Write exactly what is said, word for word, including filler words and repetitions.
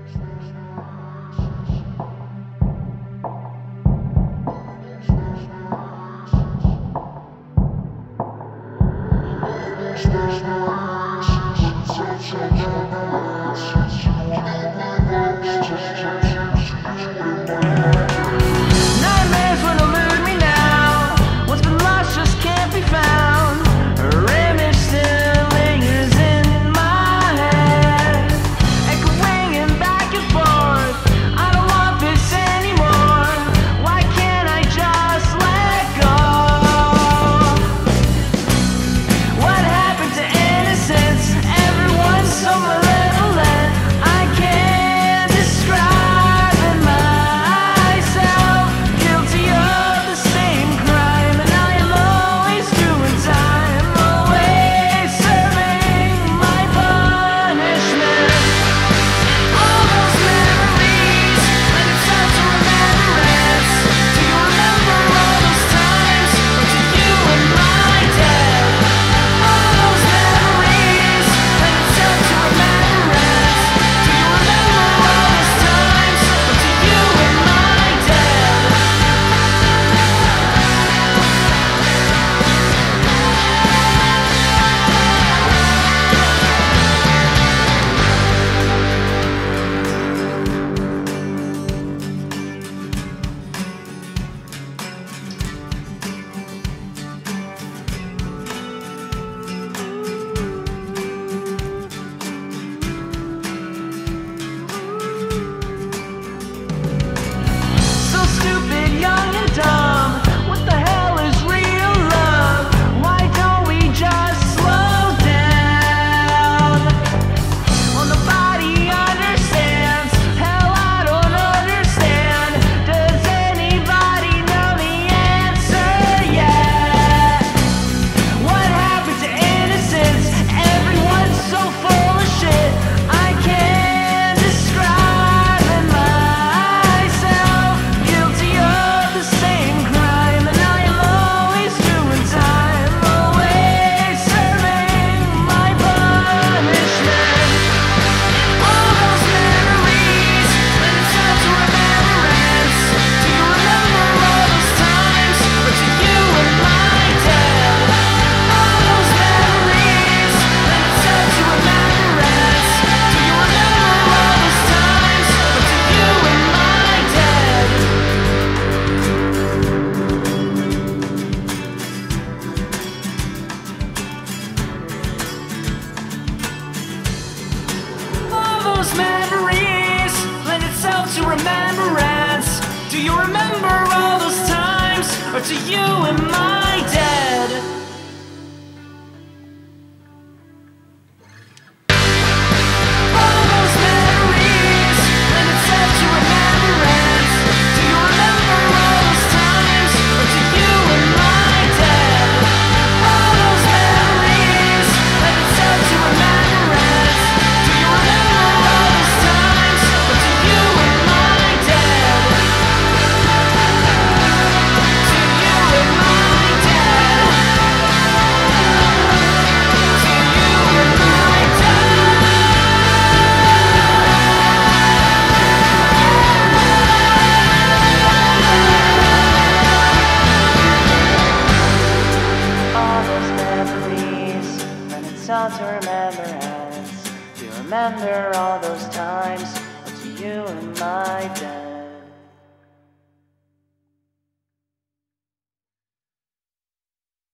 Nightmares will elude me now. What's been lost just can't be found. Her image still lingers in my head, echoing back and forth. I don't want this anymore. Why can't I just let go? What happened to innocence? Everyone's so malevolent. I can't describe it myself. Guilty of the same crime, and I am always doing time, always serving my punishment. All those memories, and it's hard to remembrance. Do you remember all those times? Or do you and my dad? All those memories, and it's hard to remembrance. Do you remember all those times? Or do you and my dad? So stupid, young and dumb. What the hell is real love? Why don't we just slow down? Well, nobody understands. Hell, I don't understand. Does anybody know the answer yet? What happened to innocence? Everyone's so full of shit. I can't describe it myself. Guilty of the same crime, and I am always doing time, always serving my punishment. All those memories, and it's hard to remembrance. Do you remember all those times? Or do you and my dad? All those memories, and it's hard to remembrance. Do you remember all those times? Or do you and my dad? All those memories lend itself to remembrance. Do you remember all those times? Or do you and my dad? All those memories lend itself to remembrance. Do you remember all those times? Or do you and my dad? All those memories lend itself to remembrance. Do you remember all those times? Or do you and my dad? Do you and my dad? Do you and my dad? All those memories, and it's hard to remembrance. Do you remember all those times? Or do you and my dad?